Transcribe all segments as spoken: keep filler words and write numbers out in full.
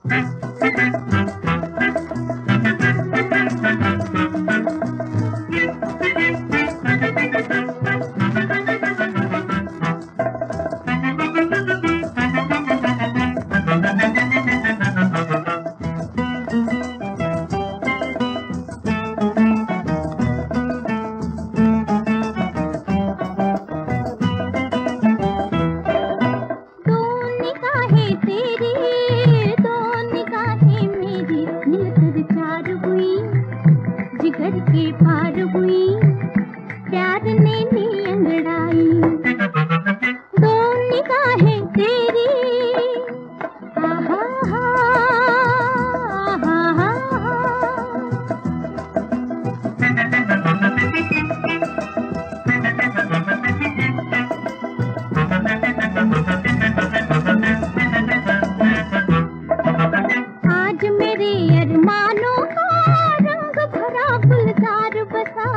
जिगर के पार हुई, प्यार ने ली अंगड़ाई। दो निगाहें तेरी, आहा हा, आहा हा। आज मेरे अरमानों का रंग भरा गुलजार बसा,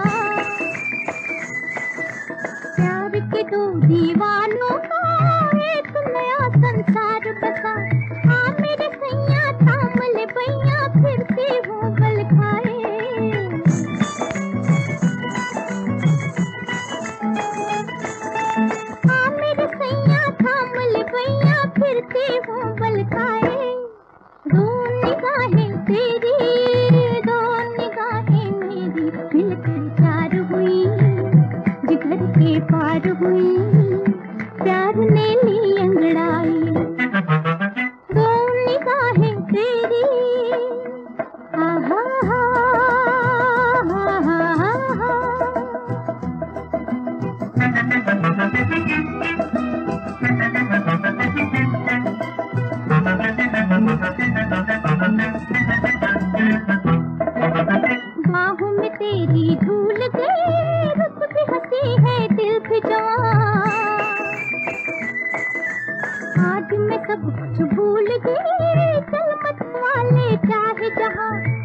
प्यार के दो दीवानों का एक नया संसार बसा। हाँ मेरे सैया थाम ले बैया, फिरती हूँ बल खाए। हाँ मेरे सैया थाम ले बैया, फिरती हूँ बल खाए। दो निगाहें तेरी, दो निगाहें मेरी, मिलकर चार हुई, जिगर के पार हुई, प्यार ने ली अंगड़ाई। दो निगाहें तेरी, आहा हा, आहा हा। बाहों में तेरी धूल गई, रुत भी हंसी है दिल भी जवां। आज मैं सब कुछ भूल गई, चल मत वाले चाहे जहां।